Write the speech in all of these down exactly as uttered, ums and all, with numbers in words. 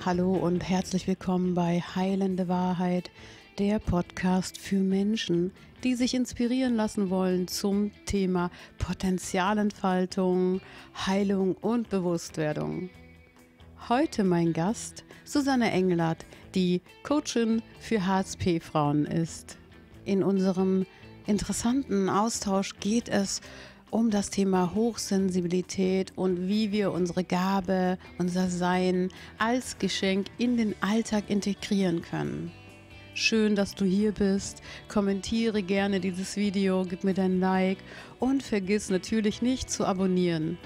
Hallo und herzlich willkommen bei Heilende Wahrheit, der Podcast für Menschen, die sich inspirieren lassen wollen zum Thema Potenzialentfaltung, Heilung und Bewusstwerdung. Heute mein Gast Susanne Engelert, die Coachin für H S P-Frauen ist. In unserem interessanten Austausch geht es um das Thema Hochsensibilität und wie wir unsere Gabe, unser Sein als Geschenk in den Alltag integrieren können. Schön, dass du hier bist. Kommentiere gerne dieses Video, gib mir dein Like und vergiss natürlich nicht zu abonnieren.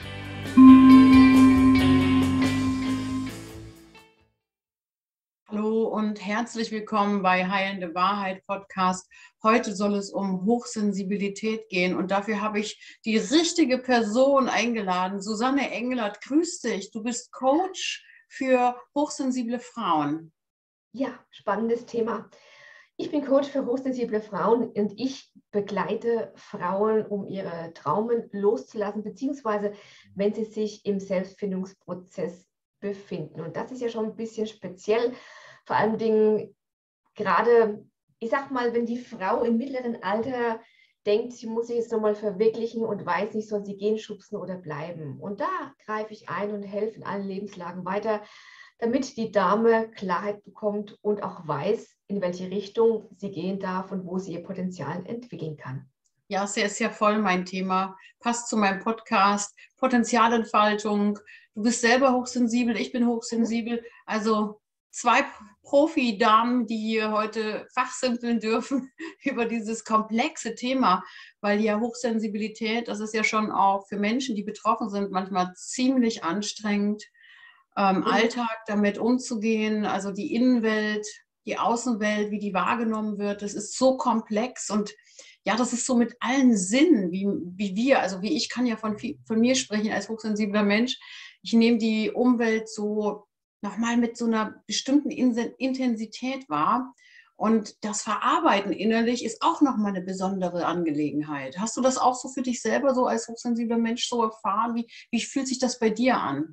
Hallo und herzlich willkommen bei Heilende Wahrheit Podcast. Heute soll es um Hochsensibilität gehen und dafür habe ich die richtige Person eingeladen. Susanne Engelert, grüß dich. Du bist Coach für hochsensible Frauen. Ja, spannendes Thema. Ich bin Coach für hochsensible Frauen und ich begleite Frauen, um ihre Traumen loszulassen, beziehungsweise wenn sie sich im Selbstfindungsprozess befinden. Und das ist ja schon ein bisschen speziell, vor allen Dingen gerade, ich sag mal, wenn die Frau im mittleren Alter denkt, sie muss sich jetzt nochmal verwirklichen und weiß nicht, soll sie gehen, schubsen oder bleiben. Und da greife ich ein und helfe in allen Lebenslagen weiter, damit die Dame Klarheit bekommt und auch weiß, in welche Richtung sie gehen darf und wo sie ihr Potenzial entwickeln kann. Ja, es ist ja voll mein Thema. Passt zu meinem Podcast. Potenzialentfaltung. Du bist selber hochsensibel, ich bin hochsensibel. Also zwei Profi-Damen, die hier heute fachsimpeln dürfen über dieses komplexe Thema, weil ja Hochsensibilität, das ist ja schon auch für Menschen, die betroffen sind, manchmal ziemlich anstrengend, ähm, Alltag damit umzugehen, also die Innenwelt, die Außenwelt, wie die wahrgenommen wird, das ist so komplex und ja, das ist so mit allen Sinnen, wie, wie wir, also wie ich kann ja von, von mir sprechen als hochsensibler Mensch. Ich nehme die Umwelt so nochmal mit so einer bestimmten Intensität wahr. Und das Verarbeiten innerlich ist auch nochmal eine besondere Angelegenheit. Hast du das auch so für dich selber so als hochsensibler Mensch so erfahren? Wie, wie fühlt sich das bei dir an?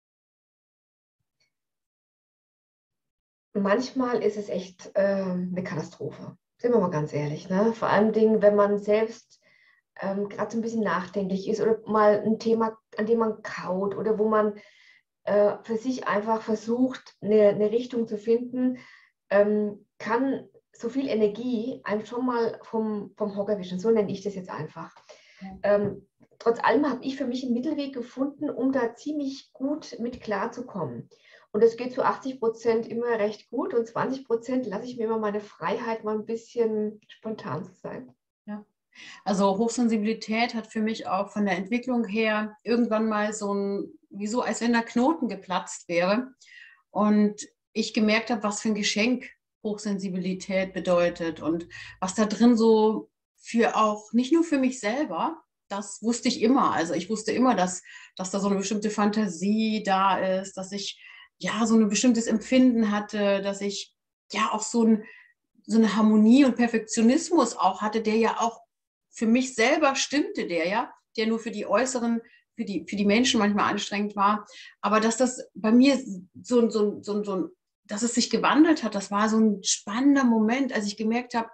Manchmal ist es echt äh, eine Katastrophe, sind wir mal ganz ehrlich. Ne? Vor allem, Dingen, wenn man selbst ähm, gerade so ein bisschen nachdenklich ist oder mal ein Thema, an dem man kaut oder wo man äh, für sich einfach versucht, eine, eine Richtung zu finden, ähm, kann so viel Energie einem schon mal vom, vom Hocker wischen. So nenne ich das jetzt einfach. Ja. Ähm, trotz allem habe ich für mich einen Mittelweg gefunden, um da ziemlich gut mit klarzukommen. Und es geht zu achtzig Prozent immer recht gut und zwanzig Prozent lasse ich mir immer meine Freiheit, mal ein bisschen spontan zu sein. Ja. Also Hochsensibilität hat für mich auch von der Entwicklung her irgendwann mal so ein, wie so, als wenn der Knoten geplatzt wäre. Und ich gemerkt habe, was für ein Geschenk Hochsensibilität bedeutet und was da drin so für auch, nicht nur für mich selber, das wusste ich immer. Also ich wusste immer, dass, dass da so eine bestimmte Fantasie da ist, dass ich ja so ein bestimmtes Empfinden hatte, dass ich ja auch so, ein, so eine Harmonie und Perfektionismus auch hatte, der ja auch für mich selber stimmte, der ja, der nur für die äußeren, für die, für die Menschen manchmal anstrengend war. Aber dass das bei mir so, so, so, so, dass es sich gewandelt hat, das war so ein spannender Moment, als ich gemerkt habe,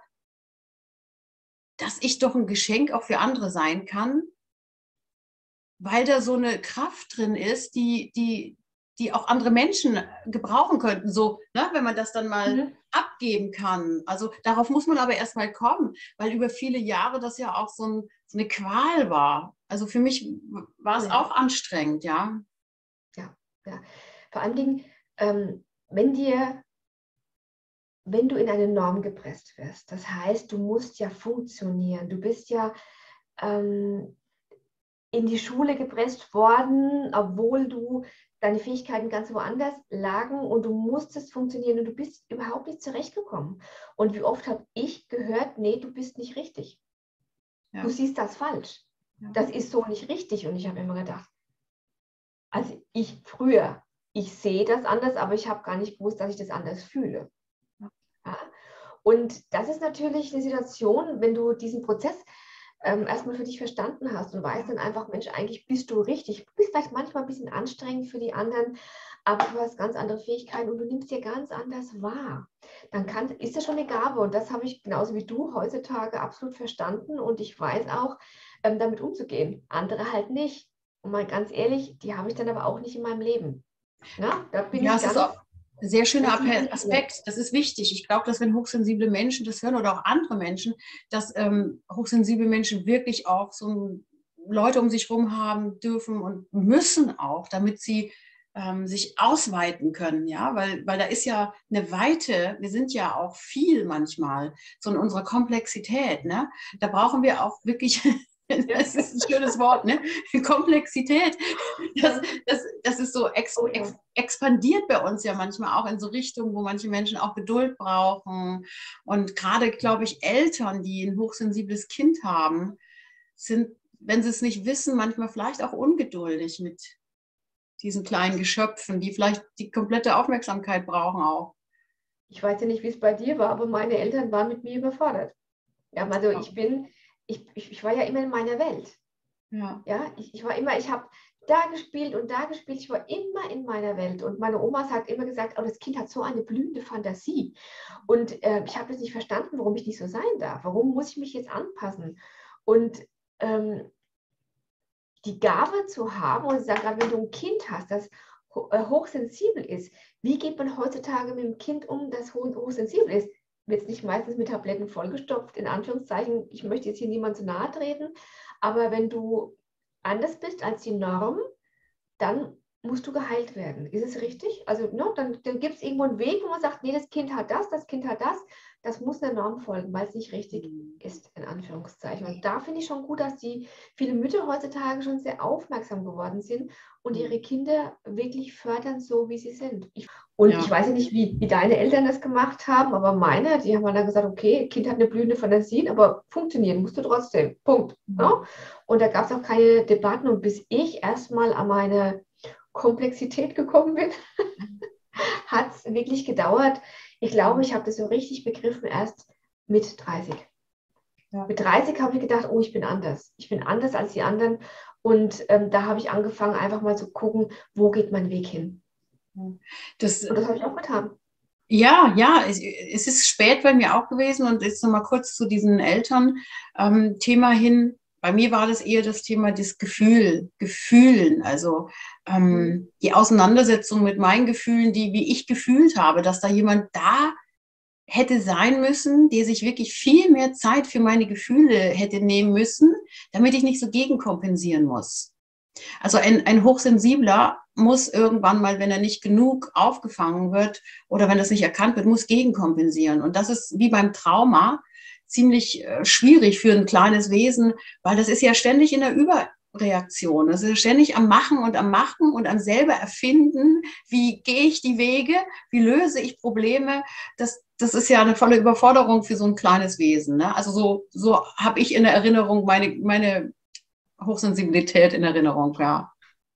dass ich doch ein Geschenk auch für andere sein kann, weil da so eine Kraft drin ist, die, die, die auch andere Menschen gebrauchen könnten. So, ne, wenn man das dann mal Mhm. abgeben kann. Also darauf muss man aber erst mal kommen, weil über viele Jahre das ja auch so, ein, so eine Qual war. Also für mich war es Ja. auch anstrengend, ja. Ja, ja. Vor allen Dingen, ähm, wenn dir, wenn du in eine Norm gepresst wirst, das heißt, du musst ja funktionieren, du bist ja ähm, in die Schule gepresst worden, obwohl du deine Fähigkeiten ganz woanders lagen und du musstest funktionieren und du bist überhaupt nicht zurechtgekommen. Und wie oft habe ich gehört, nee, du bist nicht richtig. Ja. Du siehst das falsch. Ja. Das ist so nicht richtig. Und ich habe immer gedacht, also ich früher, ich sehe das anders, aber ich habe gar nicht gewusst, dass ich das anders fühle. Ja? Und das ist natürlich eine Situation, wenn du diesen Prozess ähm, erstmal für dich verstanden hast und weißt dann einfach, Mensch, eigentlich bist du richtig. Du bist vielleicht manchmal ein bisschen anstrengend für die anderen, aber du hast ganz andere Fähigkeiten und du nimmst dir ganz anders wahr. Dann kann, ist das schon eine Gabe und das habe ich genauso wie du heutzutage absolut verstanden und ich weiß auch, ähm, damit umzugehen. Andere halt nicht. Und mal ganz ehrlich, die habe ich dann aber auch nicht in meinem Leben. Ja, da bin Ja, ich es ist ganz auch ein sehr schöner sensibilisiert. Aspekt. Das ist wichtig. Ich glaube, dass wenn hochsensible Menschen das hören oder auch andere Menschen, dass ähm, hochsensible Menschen wirklich auch so ein, Leute um sich herum haben dürfen und müssen auch, damit sie ähm, sich ausweiten können, ja, weil, weil da ist ja eine Weite, wir sind ja auch viel manchmal, so in unserer Komplexität, ne? Da brauchen wir auch wirklich, das ist ein schönes Wort, ne? Komplexität, das, das, das ist so ex, Oh ex, ja. expandiert bei uns ja manchmal auch in so Richtungen, wo manche Menschen auch Geduld brauchen. Und gerade, glaube ich, Eltern, die ein hochsensibles Kind haben, sind, wenn sie es nicht wissen, manchmal vielleicht auch ungeduldig mit diesen kleinen Geschöpfen, die vielleicht die komplette Aufmerksamkeit brauchen auch. Ich weiß ja nicht, wie es bei dir war, aber meine Eltern waren mit mir überfordert. Ja, also ich bin, ich, ich, ich war ja immer in meiner Welt. Ja. Ja, ich, ich war immer, ich habe da gespielt und da gespielt, ich war immer in meiner Welt. Und meine Oma hat immer gesagt, oh, das Kind hat so eine blühende Fantasie. Und äh, ich habe das nicht verstanden, warum ich nicht so sein darf. Warum muss ich mich jetzt anpassen? Und ähm, die Gabe zu haben, und sagen, wenn du ein Kind hast, das hochsensibel ist, wie geht man heutzutage mit dem Kind um, das hochsensibel ist? Wird es nicht meistens mit Tabletten vollgestopft, in Anführungszeichen, ich möchte jetzt hier niemand zu nahe treten, aber wenn du anders bist als die Norm, dann musst du geheilt werden. Ist es richtig? Also ne, dann, dann gibt es irgendwo einen Weg, wo man sagt, nee, das Kind hat das, das Kind hat das. Das muss der Norm folgen, weil es nicht richtig ist, in Anführungszeichen. Und da finde ich schon gut, dass die viele Mütter heutzutage schon sehr aufmerksam geworden sind und ihre Kinder wirklich fördern, so wie sie sind. Ich, und Ja. ich weiß ja nicht, wie, wie deine Eltern das gemacht haben, aber meine, die haben dann gesagt, okay, Kind hat eine blühende Fantasie, aber funktionieren musst du trotzdem. Punkt. Ja? Und da gab es auch keine Debatten. Und bis ich erstmal an meine Komplexität gekommen bin, hat es wirklich gedauert. Ich glaube, ich habe das so richtig begriffen erst mit dreißig. Ja. Mit dreißig habe ich gedacht, oh, ich bin anders. Ich bin anders als die anderen. Und ähm, da habe ich angefangen, einfach mal zu gucken, wo geht mein Weg hin. Das, und das habe ich auch getan. Ja, ja, es, es ist spät bei mir auch gewesen und jetzt nochmal kurz zu diesem Eltern-Thema ähm, hin. Bei mir war das eher das Thema des Gefühl, Gefühlen, also ähm, mhm. die Auseinandersetzung mit meinen Gefühlen, die, wie ich gefühlt habe, dass da jemand da hätte sein müssen, der sich wirklich viel mehr Zeit für meine Gefühle hätte nehmen müssen, damit ich nicht so gegenkompensieren muss. Also ein, ein Hochsensibler muss irgendwann mal, wenn er nicht genug aufgefangen wird oder wenn das nicht erkannt wird, muss gegenkompensieren. Und das ist wie beim Trauma ziemlich äh, schwierig für ein kleines Wesen, weil das ist ja ständig in der Überreaktion. Das ist ja ständig am Machen und am Machen und am selber erfinden. Wie gehe ich die Wege? Wie löse ich Probleme? Das, das ist ja eine volle Überforderung für so ein kleines Wesen. Ne? Also so, so habe ich in der Erinnerung meine, meine Hochsensibilität in Erinnerung, ja.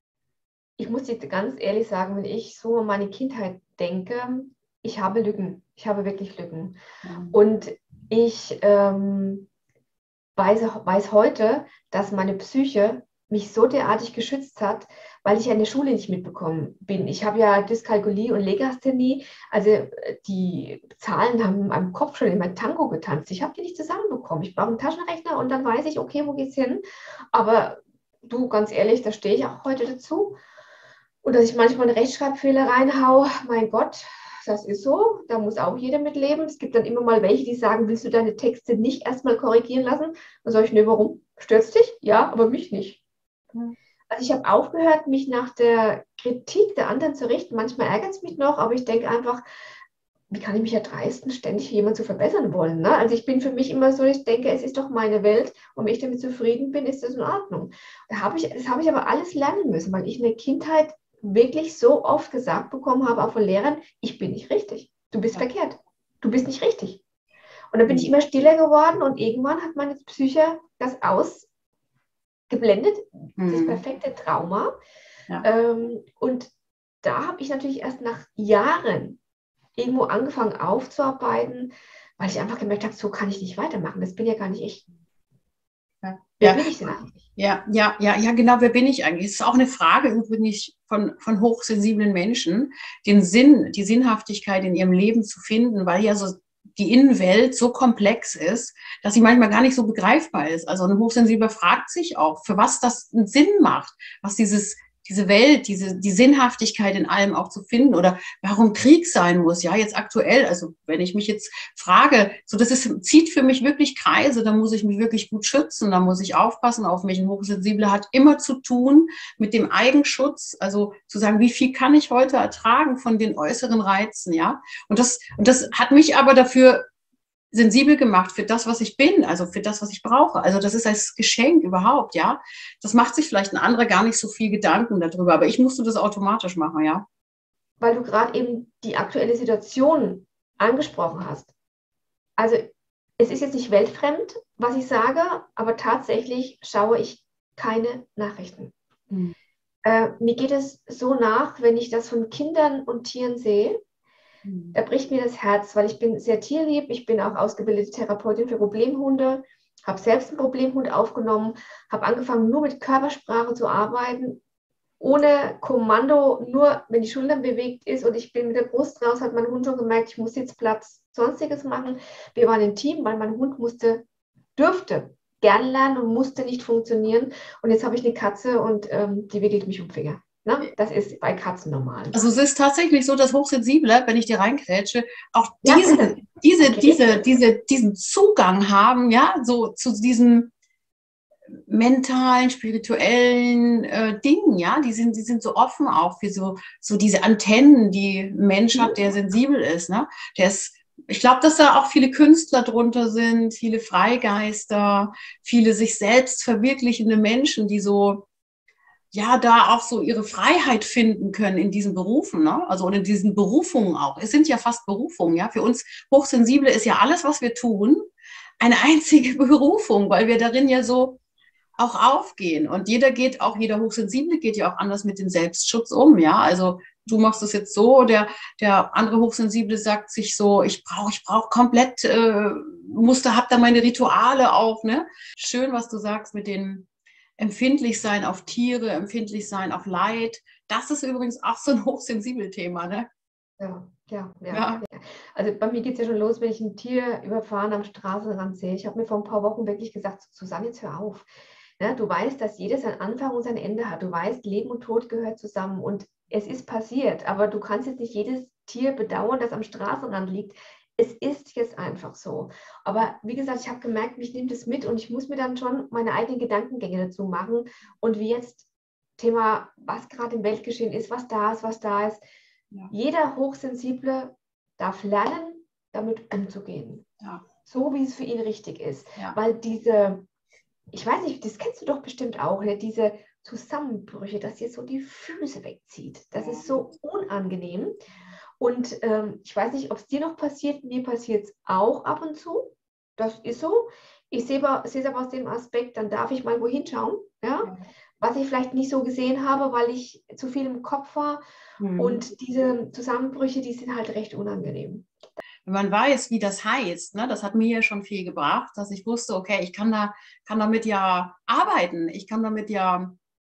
Ich muss dir ganz ehrlich sagen, wenn ich so an meine Kindheit denke, ich habe Lücken. Ich habe wirklich Lücken. Mhm. Und ich ähm, weiß, weiß heute, dass meine Psyche mich so derartig geschützt hat, weil ich ja in der Schule nicht mitbekommen bin. Ich habe ja Dyskalkulie und Legasthenie, also die Zahlen haben in meinem Kopf schon immer Tango getanzt. Ich habe die nicht zusammenbekommen. Ich brauche einen Taschenrechner und dann weiß ich, okay, wo geht's hin? Aber du, ganz ehrlich, da stehe ich auch heute dazu. Und dass ich manchmal einen Rechtschreibfehler reinhaue, mein Gott, das ist so, da muss auch jeder mit leben. Es gibt dann immer mal welche, die sagen, willst du deine Texte nicht erstmal korrigieren lassen? Dann sage ich, nee, warum? Stört's dich? Ja, aber mich nicht. Mhm. Also ich habe aufgehört, mich nach der Kritik der anderen zu richten. Manchmal ärgert es mich noch, aber ich denke einfach, wie kann ich mich erdreisten, ständig jemanden zu verbessern wollen? Ne? Also ich bin für mich immer so, ich denke, es ist doch meine Welt und wenn ich damit zufrieden bin, ist das in Ordnung. Da hab ich, das habe ich aber alles lernen müssen, weil ich in der Kindheit wirklich so oft gesagt bekommen habe, auch von Lehrern, ich bin nicht richtig, du bist ja. verkehrt, du bist nicht richtig. Und dann bin ich immer stiller geworden und irgendwann hat meine Psyche das ausgeblendet, mhm. das perfekte Trauma. Ja. Ähm, und da habe ich natürlich erst nach Jahren irgendwo angefangen aufzuarbeiten, weil ich einfach gemerkt habe, so kann ich nicht weitermachen, das bin ja gar nicht ich. Ja. Wer Ja. bin ich denn eigentlich? Ja, ja, ja, ja, genau, wer bin ich eigentlich? Das ist auch eine Frage übrigens von, von hochsensiblen Menschen, den Sinn, die Sinnhaftigkeit in ihrem Leben zu finden, weil ja so die Innenwelt so komplex ist, dass sie manchmal gar nicht so begreifbar ist. Also ein Hochsensibler fragt sich auch, für was das einen Sinn macht, was dieses diese Welt, diese, die Sinnhaftigkeit in allem auch zu finden oder warum Krieg sein muss, ja, jetzt aktuell, also wenn ich mich jetzt frage, so das ist, zieht für mich wirklich Kreise, da muss ich mich wirklich gut schützen, da muss ich aufpassen auf mich. Ein Hochsensibler hat immer zu tun mit dem Eigenschutz, also zu sagen, wie viel kann ich heute ertragen von den äußeren Reizen, ja, und das, und das hat mich aber dafür sensibel gemacht für das, was ich bin, also für das, was ich brauche. Also das ist als Geschenk überhaupt, ja. Das macht sich vielleicht ein anderer gar nicht so viel Gedanken darüber, aber ich musste das automatisch machen, ja. Weil du gerade eben die aktuelle Situation angesprochen hast. Also es ist jetzt nicht weltfremd, was ich sage, aber tatsächlich schaue ich keine Nachrichten. Hm. Äh, mir geht es so nach, wenn ich das von Kindern und Tieren sehe, da bricht mir das Herz, weil ich bin sehr tierlieb, ich bin auch ausgebildete Therapeutin für Problemhunde, habe selbst einen Problemhund aufgenommen, habe angefangen nur mit Körpersprache zu arbeiten, ohne Kommando, nur wenn die Schultern bewegt ist und ich bin mit der Brust raus, hat mein Hund schon gemerkt, ich muss Sitzplatz, sonstiges machen. Wir waren ein Team, weil mein Hund musste, dürfte gern lernen und musste nicht funktionieren. Und jetzt habe ich eine Katze und ähm, die wickelt mich um den Finger. Ne? Das ist bei Katzen normal. Also es ist tatsächlich so, dass Hochsensible, wenn ich dir reingrätsche, auch Ja, diesen, diese, okay. diese, diese, diesen Zugang haben, ja, so zu diesem mentalen, spirituellen äh, Dingen, ja, die sind, die sind so offen auch für so, so diese Antennen, die ein Mensch hat, der sensibel ist, ne? Der ist, ich glaube, dass da auch viele Künstler drunter sind, viele Freigeister, viele sich selbst verwirklichende Menschen, die so, ja, da auch so ihre Freiheit finden können in diesen Berufen, ne? Also und in diesen Berufungen auch. Es sind ja fast Berufungen, ja. Für uns Hochsensible ist ja alles, was wir tun, eine einzige Berufung, weil wir darin ja so auch aufgehen. Und jeder geht auch, jeder Hochsensible geht ja auch anders mit dem Selbstschutz um, ja. Also du machst es jetzt so, der, der andere Hochsensible sagt sich so, ich brauche, ich brauche komplett äh, Muster, hab da meine Rituale auch, ne? Schön, was du sagst mit den empfindlich sein auf Tiere, empfindlich sein auf Leid. Das ist übrigens auch so ein hochsensibel Thema, ne? Ja, ja, ja, ja. ja. Also bei mir geht es ja schon los, wenn ich ein Tier überfahren am Straßenrand sehe. Ich habe mir vor ein paar Wochen wirklich gesagt, Susanne, jetzt hör auf. Ja, du weißt, dass jedes ein Anfang und sein Ende hat. Du weißt, Leben und Tod gehört zusammen und es ist passiert. Aber du kannst jetzt nicht jedes Tier bedauern, das am Straßenrand liegt. Es ist jetzt einfach so. Aber wie gesagt, ich habe gemerkt, mich nimmt es mit und ich muss mir dann schon meine eigenen Gedankengänge dazu machen. Und wie jetzt Thema, was gerade im Weltgeschehen ist, was da ist, was da ist. Ja. Jeder Hochsensible darf lernen, damit umzugehen. Ja. So, wie es für ihn richtig ist. Ja. Weil diese, ich weiß nicht, das kennst du doch bestimmt auch, ne? Diese Zusammenbrüche, dass dir so die Füße wegzieht. Das ja. ist so unangenehm. Und ähm, ich weiß nicht, ob es dir noch passiert, mir passiert es auch ab und zu. Das ist so. Ich sehe es aber aus dem Aspekt, dann darf ich mal wohin schauen, ja? Ja. Was ich vielleicht nicht so gesehen habe, weil ich zu viel im Kopf war. Mhm. Und diese Zusammenbrüche, die sind halt recht unangenehm. Wenn man weiß, wie das heißt, ne, das hat mir ja schon viel gebracht, dass ich wusste, okay, ich kann, da, kann damit ja arbeiten. Ich kann damit ja...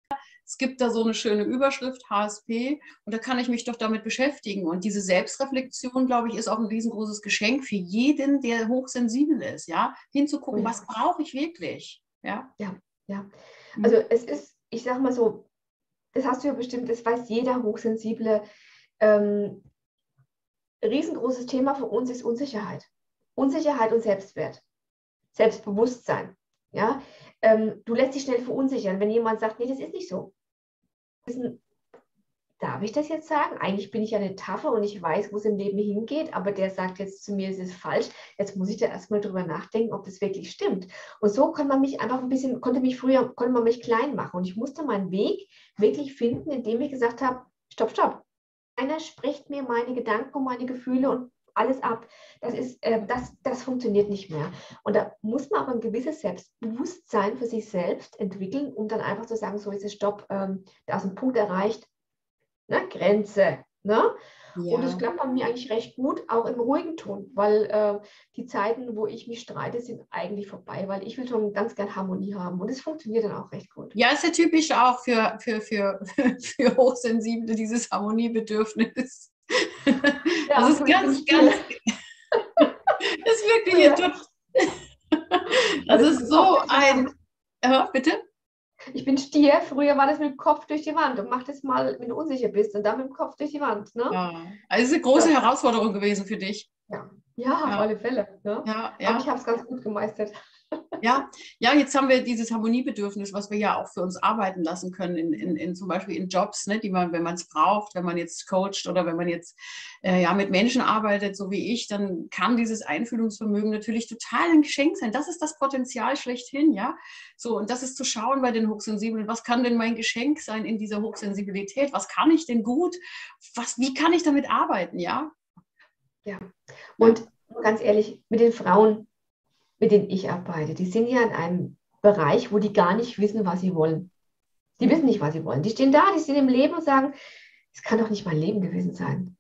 Es gibt da so eine schöne Überschrift, H S P, und da kann ich mich doch damit beschäftigen. Und diese Selbstreflexion, glaube ich, ist auch ein riesengroßes Geschenk für jeden, der hochsensibel ist, ja, hinzugucken, ja. Was brauche ich wirklich, ja. Ja, ja. Also es ist, ich sage mal so, das hast du ja bestimmt, das weiß jeder Hochsensible, ähm, riesengroßes Thema für uns ist Unsicherheit. Unsicherheit und Selbstwert, Selbstbewusstsein, ja. Ähm, du lässt dich schnell verunsichern, wenn jemand sagt, nee, das ist nicht so. Darf ich das jetzt sagen? Eigentlich bin ich ja eine Taffe und ich weiß, wo es im Leben hingeht, aber der sagt jetzt zu mir, es ist falsch. Jetzt muss ich da erstmal drüber nachdenken, ob das wirklich stimmt. Und so kann man mich einfach ein bisschen, konnte mich früher, konnte man mich klein machen. Und ich musste meinen Weg wirklich finden, indem ich gesagt habe, stopp, stopp. Einer spricht mir meine Gedanken und meine Gefühle und alles ab. Das ist, äh, das, das funktioniert nicht mehr. Und da muss man aber ein gewisses Selbstbewusstsein für sich selbst entwickeln, um dann einfach zu sagen, so ist es, stopp, ähm, da ist ein Punkt erreicht, ne? Grenze. Ne? Und das Ja. klappt bei mir eigentlich recht gut, auch im ruhigen Ton, weil äh, die Zeiten, wo ich mich streite, sind eigentlich vorbei, weil ich will schon ganz gern Harmonie haben und es funktioniert dann auch recht gut. Ja, ist ja typisch auch für, für, für, für Hochsensible, dieses Harmoniebedürfnis. Das Ja, ist und ich bin ganz, Stier. ganz, ist wirklich Früher, ein, war das das mit ist dem Kopf so durch die ein, Wand. ja, bitte? Ich bin Stier, früher war das mit dem Kopf durch die Wand und mach das mal, wenn du unsicher bist und dann mit dem Kopf durch die Wand. Ne? Ja, also es ist eine große Ja, Herausforderung gewesen für dich. ja. Ja, auf Ja, alle Fälle. Ne? ja, Aber ich ja. habe es ganz gut gemeistert. Ja, ja, jetzt haben wir dieses Harmoniebedürfnis, was wir ja auch für uns arbeiten lassen können, in, in, in zum Beispiel in Jobs, ne, die man, wenn man es braucht, wenn man jetzt coacht oder wenn man jetzt äh, ja, mit Menschen arbeitet, so wie ich, dann kann dieses Einfühlungsvermögen natürlich total ein Geschenk sein. Das ist das Potenzial schlechthin, ja. So, und das ist zu schauen bei den Hochsensiblen, was kann denn mein Geschenk sein in dieser Hochsensibilität? Was kann ich denn gut? Was, wie kann ich damit arbeiten, ja? Ja. Ja, Und ganz ehrlich, mit den Frauen, mit denen ich arbeite, die sind ja in einem Bereich, wo die gar nicht wissen, was sie wollen. Die wissen nicht, was sie wollen. Die stehen da, die stehen im Leben und sagen, es kann doch nicht mein Leben gewesen sein.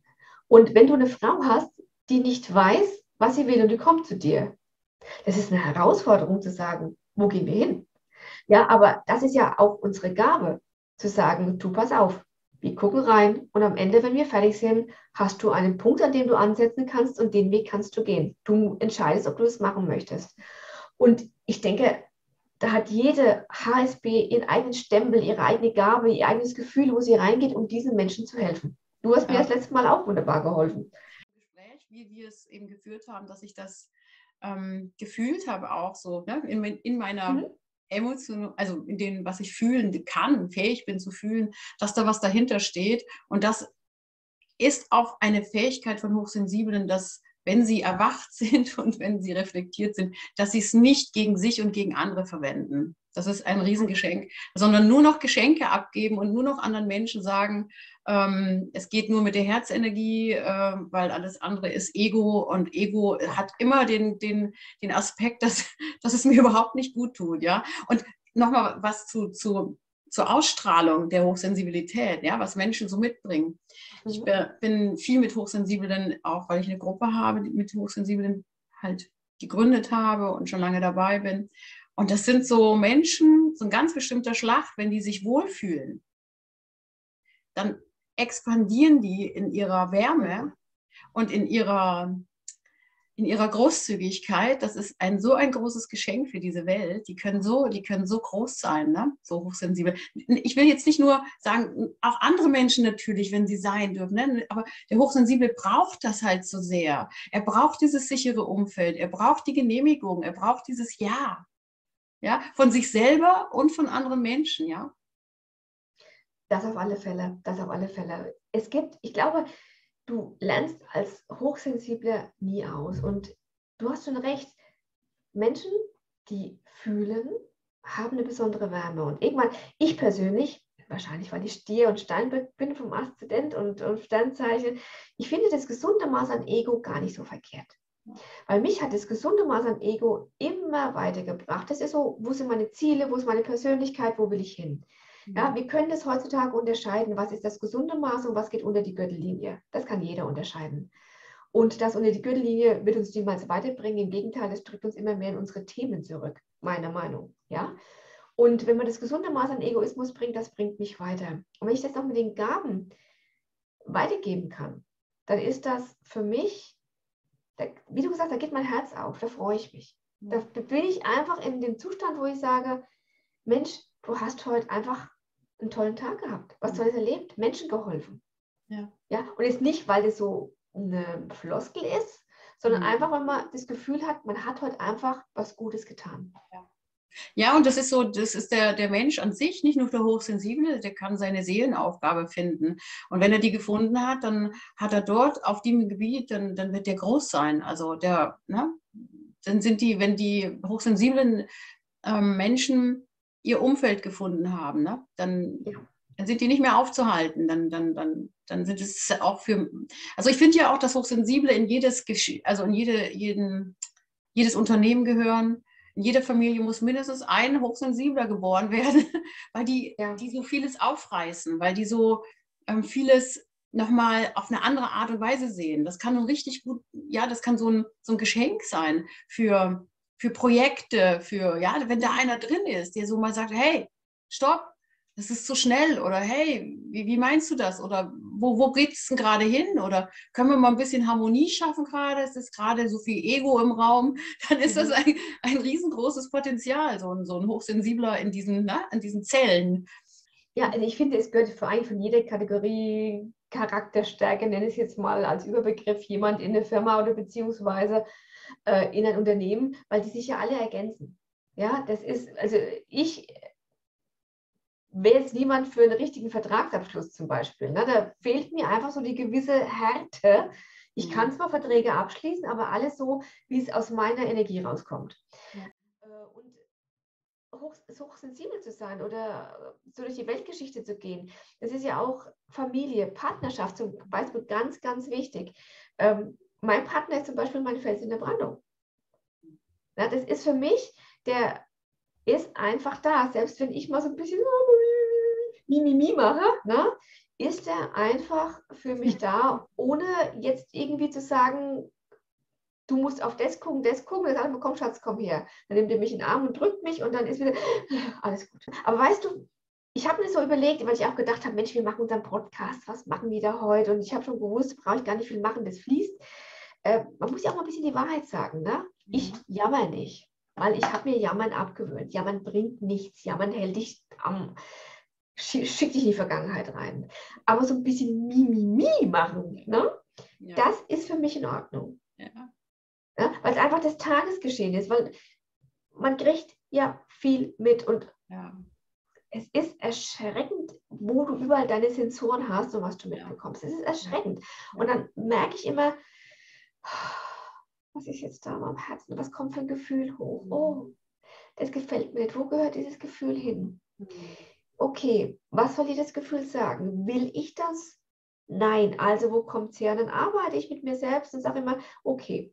Und wenn du eine Frau hast, die nicht weiß, was sie will und die kommt zu dir, das ist eine Herausforderung zu sagen, wo gehen wir hin? Ja, aber das ist ja auch unsere Gabe, zu sagen, du pass auf, wir gucken rein und am Ende, wenn wir fertig sind, hast du einen Punkt, an dem du ansetzen kannst und den Weg kannst du gehen. Du entscheidest, ob du es machen möchtest. Und ich denke, da hat jede H S B ihren eigenen Stempel, ihre eigene Gabe, ihr eigenes Gefühl, wo sie reingeht, um diesen Menschen zu helfen. Du hast mir das ja. letzte Mal auch wunderbar geholfen. Gespräch, wie wir es eben geführt haben, dass ich das ähm, gefühlt habe, auch so, ne? in, in meiner Mhm. Emotion, also in dem, was ich fühlen kann, fähig bin zu fühlen, dass da was dahinter steht. Und das ist auch eine Fähigkeit von Hochsensiblen, dass wenn sie erwacht sind und wenn sie reflektiert sind, dass sie es nicht gegen sich und gegen andere verwenden. Das ist ein Riesengeschenk, sondern nur noch Geschenke abgeben und nur noch anderen Menschen sagen, ähm, es geht nur mit der Herzenergie, äh, weil alles andere ist Ego und Ego hat immer den, den, den Aspekt, dass, dass es mir überhaupt nicht gut tut. Ja? Und nochmal was zu, zu, zur Ausstrahlung der Hochsensibilität, ja, was Menschen so mitbringen. Ich Mhm. bin viel mit Hochsensiblen, auch weil ich eine Gruppe habe, die mit Hochsensiblen halt gegründet habe und schon lange dabei bin. Und das sind so Menschen, so ein ganz bestimmter Schlag, wenn die sich wohlfühlen, dann expandieren die in ihrer Wärme und in ihrer, in ihrer Großzügigkeit. Das ist ein so ein großes Geschenk für diese Welt. Die können so, die können so groß sein, ne? So hochsensibel. Ich will jetzt nicht nur sagen, auch andere Menschen natürlich, wenn sie sein dürfen, ne? Aber der Hochsensible braucht das halt so sehr. Er braucht dieses sichere Umfeld, er braucht die Genehmigung, er braucht dieses Ja. Ja, von sich selber und von anderen Menschen, ja. Das auf alle Fälle, das auf alle Fälle. Es gibt, ich glaube, du lernst als Hochsensibler nie aus. Und du hast schon recht, Menschen, die fühlen, haben eine besondere Wärme. Und irgendwann, ich persönlich, wahrscheinlich, weil ich Stier und Steinbock bin vom Aszendent und, und Sternzeichen, ich finde das gesunde Maß an Ego gar nicht so verkehrt. Weil mich hat das gesunde Maß an Ego immer weitergebracht. Das ist so, wo sind meine Ziele, wo ist meine Persönlichkeit, wo will ich hin? Ja, wir können das heutzutage unterscheiden, was ist das gesunde Maß und was geht unter die Gürtellinie. Das kann jeder unterscheiden. Und das unter die Gürtellinie wird uns niemals weiterbringen. Im Gegenteil, das drückt uns immer mehr in unsere Themen zurück, meiner Meinung. Ja? Und wenn man das gesunde Maß an Egoismus bringt, das bringt mich weiter. Und wenn ich das auch mit den Gaben weitergeben kann, dann ist das für mich, da, wie du gesagt hast, da geht mein Herz auf, da freue ich mich. Da bin ich einfach in dem Zustand, wo ich sage, Mensch, du hast heute einfach einen tollen Tag gehabt, was Tolles erlebt, Menschen geholfen. Ja. Ja? Und jetzt nicht, weil das so eine Floskel ist, sondern Mhm. einfach, wenn man das Gefühl hat, man hat heute einfach was Gutes getan. Ja. Ja, und das ist so, das ist der, der Mensch an sich, nicht nur der Hochsensible, der kann seine Seelenaufgabe finden. Und wenn er die gefunden hat, dann hat er dort auf dem Gebiet, dann, dann wird der groß sein. Also der, ne, dann sind die, wenn die hochsensiblen ähm, Menschen ihr Umfeld gefunden haben, ne, dann, Ja. dann sind die nicht mehr aufzuhalten. Dann, dann, dann, dann sind es auch für, also ich finde ja auch, dass Hochsensible in jedes, also in jede, jeden, jedes Unternehmen gehören. In jeder Familie muss mindestens ein Hochsensibler geboren werden, weil die, Ja. die so vieles aufreißen, weil die so ähm, vieles nochmal auf eine andere Art und Weise sehen. Das kann ein richtig gut, ja, das kann so ein, so ein Geschenk sein für, für Projekte, für, ja, wenn da einer drin ist, der so mal sagt, hey, stopp, das ist zu schnell oder hey, wie, wie meinst du das? Oder wo, wo geht es denn gerade hin? Oder können wir mal ein bisschen Harmonie schaffen gerade? Es ist gerade so viel Ego im Raum. Dann ist das ein, ein riesengroßes Potenzial, so ein, so ein Hochsensibler in diesen, na, in diesen Zellen. Ja, also ich finde, es gehört für einen von jeder Kategorie Charakterstärke, nenne ich es jetzt mal als Überbegriff, jemand in eine Firma oder beziehungsweise äh, in ein Unternehmen, weil die sich ja alle ergänzen. Ja, das ist, also ich wäre jetzt niemand für einen richtigen Vertragsabschluss zum Beispiel. Ne? Da fehlt mir einfach so die gewisse Härte. Ich kann zwar Verträge abschließen, aber alles so, wie es aus meiner Energie rauskommt. Ja. Und hoch, hochsensibel zu sein oder so durch die Weltgeschichte zu gehen, das ist ja auch Familie, Partnerschaft zum Beispiel ganz, ganz wichtig. Ähm, mein Partner ist zum Beispiel mein Fels in der Brandung. Ja, das ist für mich, der ist einfach da, selbst wenn ich mal so ein bisschen Mimimi mache, ne, ist er einfach für mich da, ohne jetzt irgendwie zu sagen, du musst auf das gucken, das gucken, dann sagt er, komm Schatz, komm her. Dann nimmt er mich in den Arm und drückt mich und dann ist wieder alles gut. Aber weißt du, ich habe mir so überlegt, weil ich auch gedacht habe, Mensch, wir machen unseren Podcast, was machen die da heute? Und ich habe schon gewusst, brauche ich gar nicht viel machen, das fließt. Äh, man muss ja auch mal ein bisschen die Wahrheit sagen, ne? Ich jammer nicht, weil ich habe mir Jammern abgewöhnt. Jammern bringt nichts, Jammern hält dich am, schickt dich in die Vergangenheit rein. Aber so ein bisschen Mimimi machen, ne? Ja. Das ist für mich in Ordnung. Ja. Ja, weil es einfach das Tagesgeschehen ist, weil man kriegt ja viel mit und ja. Es ist erschreckend, wo du überall deine Sensoren hast und was du mitbekommst. Es ist erschreckend. Ja. Und dann merke ich immer, was ist jetzt da am Herzen? Was kommt für ein Gefühl hoch? Oh, das gefällt mir nicht. Wo gehört dieses Gefühl hin? Okay, was soll dir das Gefühl sagen? Will ich das? Nein. Also wo kommt es her? Dann arbeite ich mit mir selbst und sage immer, okay,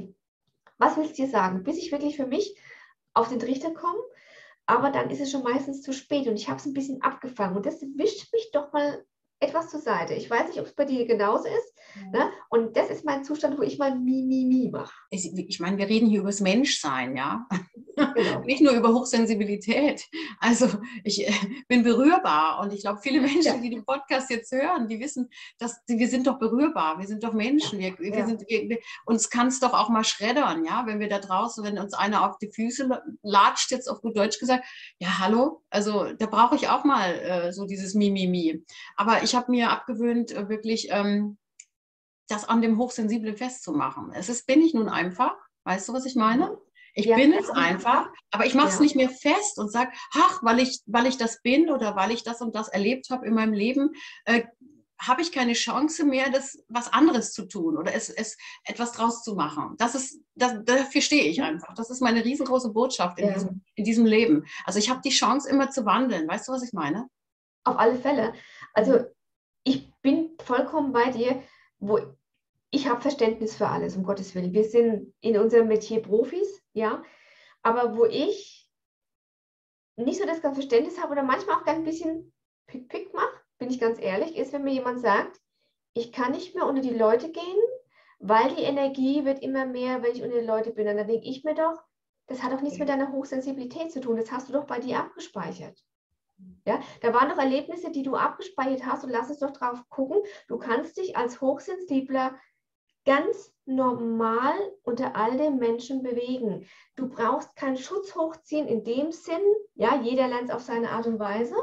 was willst du dir sagen? Bis ich wirklich für mich auf den Trichter komme, aber dann ist es schon meistens zu spät und ich habe es ein bisschen abgefangen und das wischt mich doch mal etwas zur Seite. Ich weiß nicht, ob es bei dir genauso ist. Ja. Ne? Und das ist mein Zustand, wo ich mal Mi, Mi, Mi mache. Ich meine, wir reden hier über das Menschsein, ja. Genau. Nicht nur über Hochsensibilität. Also ich äh, bin berührbar und ich glaube, viele Menschen, ja. die den Podcast jetzt hören, die wissen, dass wir sind doch berührbar, wir sind doch Menschen. Wir, wir ja. sind, wir, wir, uns kann es doch auch mal schreddern, ja, wenn wir da draußen, wenn uns einer auf die Füße latscht, jetzt auf gut Deutsch gesagt, ja, hallo, also da brauche ich auch mal äh, so dieses Mi, Mi, Mi. Aber ich habe mir abgewöhnt, äh, wirklich ähm, das an dem Hochsensiblen festzumachen. Es ist, bin ich nun einfach, weißt du, was ich meine? Ich ja, bin es einfach, aber ich mache es ja. nicht mehr fest und sage, ach, weil ich, weil ich das bin oder weil ich das und das erlebt habe in meinem Leben, äh, habe ich keine Chance mehr, das was anderes zu tun oder es, es etwas draus zu machen. Das ist, das, dafür stehe ich einfach. Das ist meine riesengroße Botschaft in, ja. diesem, in diesem Leben. Also ich habe die Chance immer zu wandeln. Weißt du, was ich meine? Auf alle Fälle. Also ich bin vollkommen bei dir, wo ich habe Verständnis für alles, um Gottes Willen. Wir sind in unserem Metier Profis, ja, aber wo ich nicht so das ganze Verständnis habe oder manchmal auch ein bisschen Pick-Pick mache, bin ich ganz ehrlich, ist, wenn mir jemand sagt, ich kann nicht mehr unter die Leute gehen, weil die Energie wird immer mehr, wenn ich unter die Leute bin. Und dann denke ich mir doch, das hat doch nichts mit deiner Hochsensibilität zu tun, das hast du doch bei dir abgespeichert. Ja, da waren noch Erlebnisse, die du abgespeichert hast und lass uns doch drauf gucken, du kannst dich als Hochsensibler ganz normal unter all den Menschen bewegen. Du brauchst keinen Schutz hochziehen in dem Sinn, ja, jeder lernt es auf seine Art und Weise,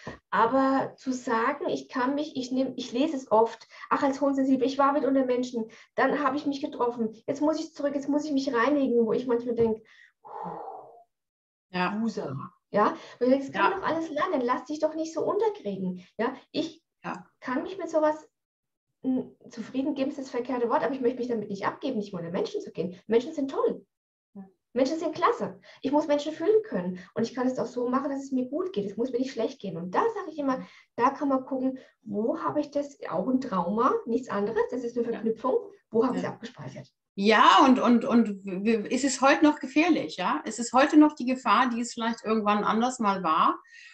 aber zu sagen, ich kann mich, ich nehme, ich lese es oft, ach, als Hochsensibel, ich war mit unter Menschen, dann habe ich mich getroffen, jetzt muss ich zurück, jetzt muss ich mich reinigen, wo ich manchmal denke, ja, User. Ja, weil das kann man doch alles lernen, lass dich doch nicht so unterkriegen. Ja, ich ja. kann mich mit sowas zufrieden geben, ist das verkehrte Wort, aber ich möchte mich damit nicht abgeben, nicht mal unter Menschen zu gehen. Menschen sind toll. Ja. Menschen sind klasse. Ich muss Menschen fühlen können und ich kann es auch so machen, dass es mir gut geht. Es muss mir nicht schlecht gehen. Und da sage ich immer, da kann man gucken, wo habe ich das, auch ein Trauma, nichts anderes, das ist eine Verknüpfung, wo habe ich es abgespeichert. Ja, und, und, und ist es heute noch gefährlich, ja? Es ist heute noch die Gefahr, die es vielleicht irgendwann anders mal war.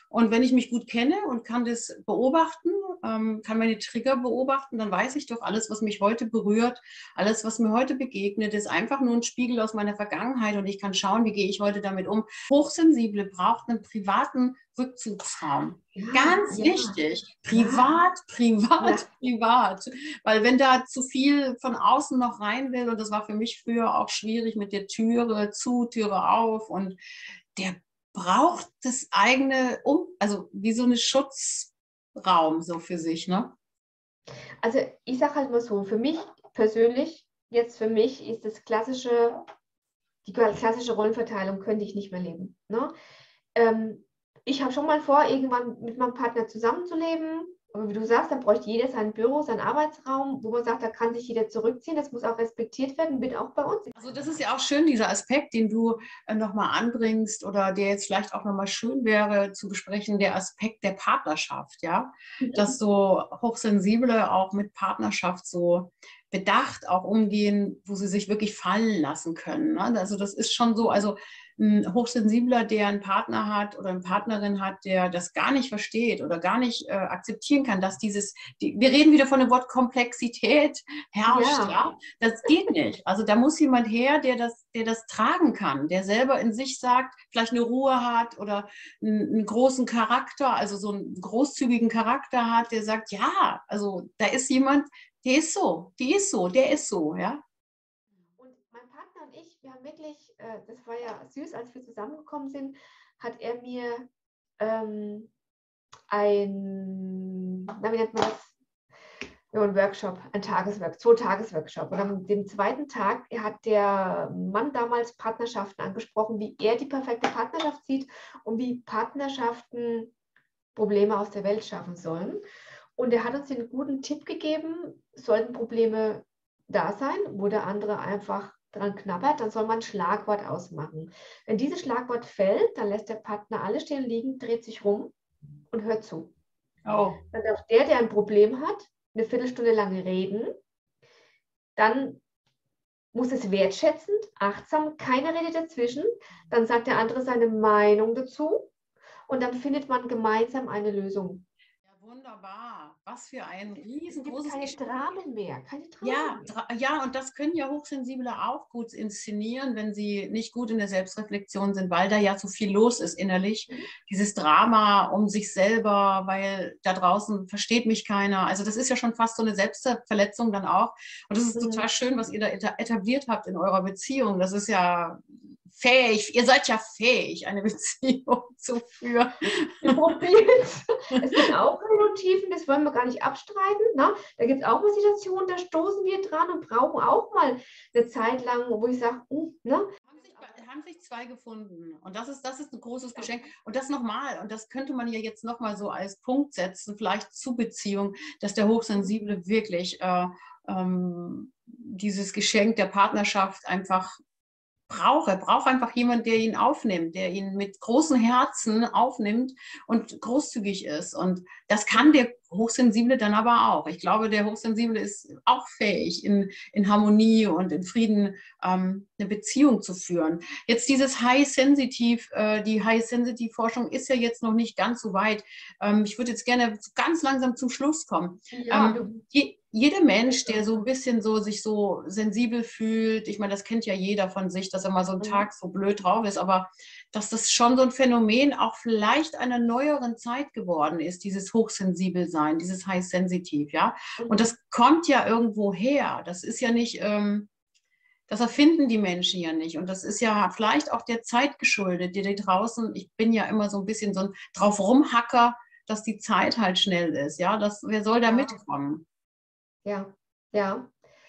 Und wenn ich mich gut kenne und kann das beobachten, ähm, kann meine Trigger beobachten, dann weiß ich doch, alles, was mich heute berührt, alles, was mir heute begegnet, ist einfach nur ein Spiegel aus meiner Vergangenheit und ich kann schauen, wie gehe ich heute damit um. Hochsensible braucht einen privaten Rückzugsraum. Ja, Ganz ja, wichtig. ja, Privat, privat, ja. privat. Weil wenn da zu viel von außen noch rein will, und das war für mich früher auch schwierig mit der Türe zu, Türe auf, und der braucht das eigene, um, also wie so eine Schutzraum so für sich, ne? Also ich sage halt mal so, für mich persönlich, jetzt für mich ist das klassische, die klassische Rollenverteilung könnte ich nicht mehr leben. Ne? Ähm, ich habe schon mal vor, irgendwann mit meinem Partner zusammenzuleben. Aber wie du sagst, dann bräuchte jeder sein Büro, seinen Arbeitsraum, wo man sagt, da kann sich jeder zurückziehen. Das muss auch respektiert werden, wird auch bei uns. Also das ist ja auch schön, dieser Aspekt, den du äh, nochmal anbringst oder der jetzt vielleicht auch nochmal schön wäre zu besprechen, der Aspekt der Partnerschaft, ja, dass so Hochsensible auch mit Partnerschaft so bedacht auch umgehen, wo sie sich wirklich fallen lassen können. Ne? Also das ist schon so, also ein Hochsensibler, der einen Partner hat oder eine Partnerin hat, der das gar nicht versteht oder gar nicht äh, akzeptieren kann, dass dieses, die, wir reden wieder von dem Wort Komplexität herrscht, Ja, ja, das geht nicht. Also da muss jemand her, der das, der das tragen kann, der selber in sich sagt, vielleicht eine Ruhe hat oder einen, einen großen Charakter, also so einen großzügigen Charakter hat, der sagt, ja, also da ist jemand, der ist so, die ist so, der ist so, ja. und mein Partner und ich, wir haben wirklich, äh, das war ja süß, als wir zusammengekommen sind, hat er mir ähm, ein, na, wie nennt man das? Ja, ein Workshop, ein Tagesworkshop, zwei Tagesworkshop. Und am dem zweiten Tag hat der Mann damals Partnerschaften angesprochen, wie er die perfekte Partnerschaft sieht und wie Partnerschaften Probleme aus der Welt schaffen sollen. Und er hat uns den guten Tipp gegeben, sollten Probleme da sein, wo der andere einfach dran knabbert, dann soll man ein Schlagwort ausmachen. Wenn dieses Schlagwort fällt, dann lässt der Partner alles stehen liegen, dreht sich rum und hört zu. Oh. Dann darf der, der ein Problem hat, eine Viertelstunde lang reden. Dann muss es wertschätzend, achtsam, keine Rede dazwischen. Dann sagt der andere seine Meinung dazu und dann findet man gemeinsam eine Lösung. Ja, wunderbar. Was für ein Es gibt riesengroßes keine Geschenk. Dramen mehr, keine Dramen Ja, mehr. ja, und das können ja Hochsensible auch gut inszenieren, wenn sie nicht gut in der Selbstreflexion sind, weil da ja so viel los ist innerlich. Mhm. Dieses Drama um sich selber, weil da draußen versteht mich keiner. Also das ist ja schon fast so eine Selbstverletzung dann auch. Und das ist Mhm. total schön, was ihr da etabliert habt in eurer Beziehung. Das ist ja fähig, ihr seid ja fähig, eine Beziehung zu führen. Wir probieren es. Es gibt auch Höhen und Tiefen, das wollen wir gar nicht abstreiten. Ne? Da gibt es auch mal Situationen, da stoßen wir dran und brauchen auch mal eine Zeit lang, wo ich sage, uh, ne? Haben sich, haben sich zwei gefunden. Und das ist, das ist ein großes Geschenk. Und das nochmal, und das könnte man ja jetzt nochmal so als Punkt setzen, vielleicht zu Beziehung, dass der Hochsensible wirklich äh, ähm, dieses Geschenk der Partnerschaft einfach braucht. Er braucht einfach jemanden, der ihn aufnimmt, der ihn mit großem Herzen aufnimmt und großzügig ist. Und das kann der Hochsensible dann aber auch. Ich glaube, der Hochsensible ist auch fähig, in, in Harmonie und in Frieden ähm, eine Beziehung zu führen. Jetzt dieses High-Sensitive, äh, die High-Sensitive-Forschung ist ja jetzt noch nicht ganz so weit. Ähm, ich würde jetzt gerne ganz langsam zum Schluss kommen. Ja, Ähm, du, die, jeder Mensch, der so ein bisschen so sich so sensibel fühlt, ich meine, das kennt ja jeder von sich, dass er mal so einen mhm. Tag so blöd drauf ist, aber dass das schon so ein Phänomen auch vielleicht einer neueren Zeit geworden ist, dieses Hochsensibelsein, dieses High Sensitive, ja. Und Mhm. das kommt ja irgendwo her. Das ist ja nicht, ähm, das erfinden die Menschen ja nicht. Und das ist ja vielleicht auch der Zeit geschuldet, die da draußen, ich bin ja immer so ein bisschen so ein drauf rumhacker, dass die Zeit halt schnell ist, ja. Das, wer soll da Ja, mitkommen? ja, ja.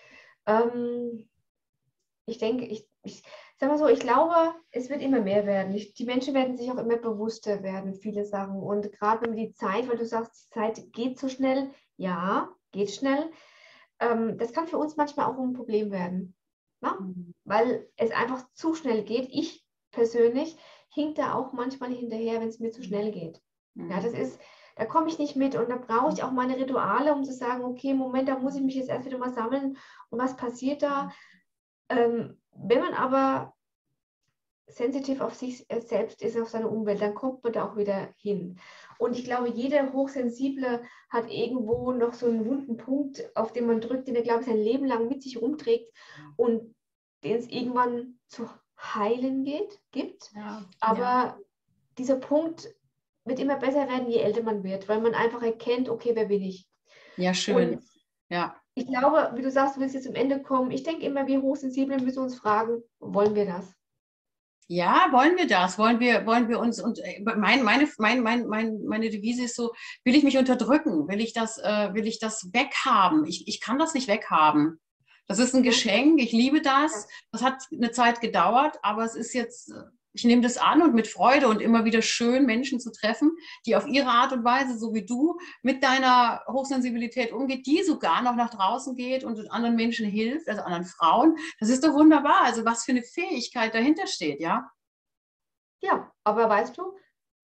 Ähm, ich denke, ich, ich sag mal so, ich glaube, es wird immer mehr werden. Ich, die Menschen werden sich auch immer bewusster werden, viele Sachen. Und gerade wenn wir die Zeit, weil du sagst, die Zeit geht so schnell, ja, geht schnell. Ähm, das kann für uns manchmal auch ein Problem werden, ne? Mhm. Weil es einfach zu schnell geht. Ich persönlich hink da auch manchmal hinterher, wenn es mir zu schnell geht. Ja, das Mhm. ist, da komme ich nicht mit und da brauche ich auch meine Rituale, um zu sagen, okay, Moment, da muss ich mich jetzt erst wieder mal sammeln und was passiert da? Ähm, wenn man aber sensitiv auf sich selbst ist, auf seine Umwelt, dann kommt man da auch wieder hin. Und ich glaube, jeder Hochsensible hat irgendwo noch so einen wunden Punkt, auf den man drückt, den er, glaube ich, sein Leben lang mit sich rumträgt und den es irgendwann zu heilen geht, gibt. Ja, Aber ja. dieser Punkt wird immer besser werden, je älter man wird, weil man einfach erkennt, okay, wer bin ich? Ja, schön. Und ja. ich glaube, wie du sagst, du willst jetzt zum Ende kommen. Ich denke immer, wir Hochsensiblen müssen uns fragen, wollen wir das? Ja, wollen wir das? Wollen wir, wollen wir uns, und äh, mein, meine, mein, mein, mein, meine Devise ist so, will ich mich unterdrücken? Will ich das, äh, will ich das weghaben? Ich, ich kann das nicht weghaben. Das ist ein Ja. Geschenk, ich liebe Ja. das. Das hat eine Zeit gedauert, aber es ist jetzt, äh, ich nehme das an und mit Freude und immer wieder schön, Menschen zu treffen, die auf ihre Art und Weise, so wie du, mit deiner Hochsensibilität umgeht, die sogar noch nach draußen geht und anderen Menschen hilft, also anderen Frauen. Das ist doch wunderbar. Also was für eine Fähigkeit dahinter steht, ja? Ja, aber weißt du,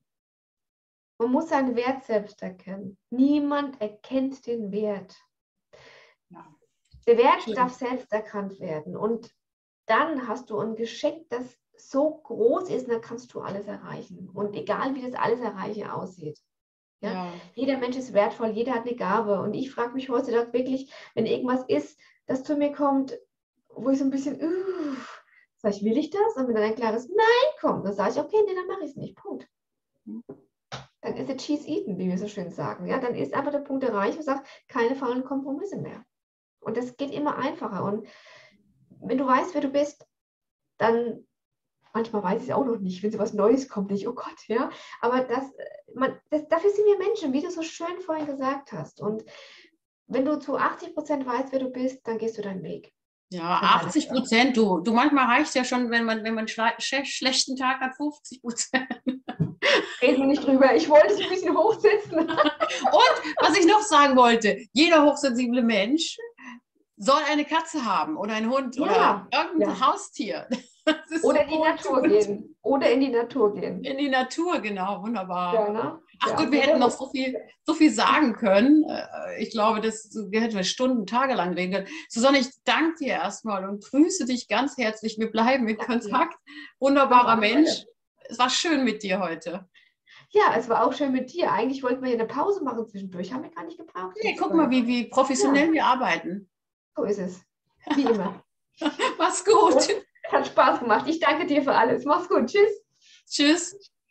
man muss seinen Wert selbst erkennen. Niemand erkennt den Wert. Ja. Der Wert Schön. darf selbst erkannt werden. Und dann hast du ein Geschenk, das so groß ist, dann kannst du alles erreichen. Und egal, wie das alles erreichen aussieht. Ja? Ja. Jeder Mensch ist wertvoll, jeder hat eine Gabe. Und ich frage mich heutzutage wirklich, wenn irgendwas ist, das zu mir kommt, wo ich so ein bisschen, uh, sag ich, will ich das? Und wenn dann ein klares Nein kommt, dann sage ich, okay, nee, dann mache ich es nicht. Punkt. Dann ist der Cheese eaten, wie wir so schön sagen. Ja? Dann ist aber der Punkt erreicht und sagt, keine faulen Kompromisse mehr. Und das geht immer einfacher. Und wenn du weißt, wer du bist, dann, manchmal weiß ich es auch noch nicht, wenn so was Neues kommt, nicht, oh Gott, ja. Aber das, man, das, dafür sind wir Menschen, wie du so schön vorhin gesagt hast. Und wenn du zu achtzig Prozent weißt, wer du bist, dann gehst du deinen Weg. Ja, achtzig Prozent, du. Du, manchmal reicht ja schon, wenn man, wenn man einen schle schlechten Tag hat, fünfzig Prozent. Reden wir nicht drüber. Ich wollte es ein bisschen hochsetzen. Und was ich noch sagen wollte, jeder hochsensible Mensch soll eine Katze haben oder einen Hund Ja, oder irgendein ja. Haustier. Oder in die Natur gehen. Oder in die Natur gehen. In die Natur, genau, wunderbar. Ja, ne? Ach Ja, gut, wir jeder hätten noch hoch- so viel, so viel sagen können. Äh, Ich glaube, das wir hätten wir Stunden, Tage lang reden können. Susanne, ich danke dir erstmal und grüße dich ganz herzlich. Wir bleiben in Danke dir. Kontakt. Wunderbarer Auf alle Mensch. Fälle. Es war schön mit dir heute. Ja, es war auch schön mit dir. Eigentlich wollten wir hier eine Pause machen zwischendurch. Haben wir gar nicht gebraucht. Nee, jetzt, guck weil- mal, wie, wie professionell Ja. wir arbeiten. So ist es. Wie immer. Mach's gut. Hat Spaß gemacht. Ich danke dir für alles. Mach's gut. Tschüss. Tschüss.